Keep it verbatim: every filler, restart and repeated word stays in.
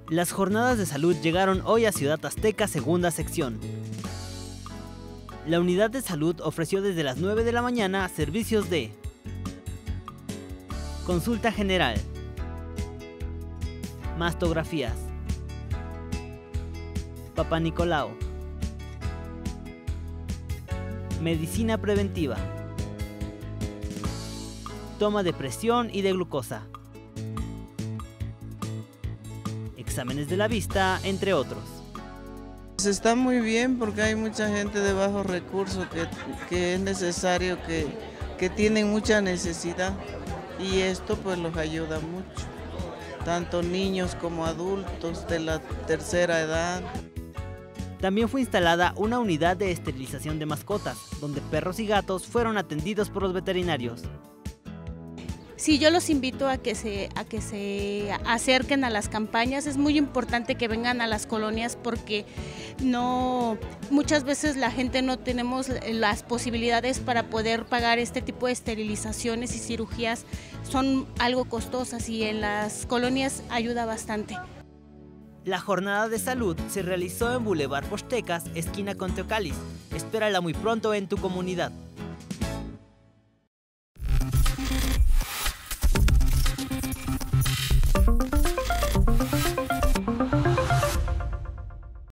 Las jornadas de salud llegaron hoy a Ciudad Azteca, segunda sección. La unidad de salud ofreció desde las nueve de la mañana servicios de consulta general, mastografías, Papá Nicolau, medicina preventiva, toma de presión y de glucosa, exámenes de la vista, entre otros. Está muy bien porque hay mucha gente de bajos recursos que, que es necesario, que, que tienen mucha necesidad y esto pues los ayuda mucho, tanto niños como adultos de la tercera edad. También fue instalada una unidad de esterilización de mascotas, donde perros y gatos fueron atendidos por los veterinarios. Sí, yo los invito a que se, a que se acerquen a las campañas. Es muy importante que vengan a las colonias porque no, muchas veces la gente no tenemos las posibilidades para poder pagar este tipo de esterilizaciones y cirugías. Son algo costosas y en las colonias ayuda bastante. La jornada de salud se realizó en Boulevard Postecas, esquina con Teocalis. Espérala muy pronto en tu comunidad.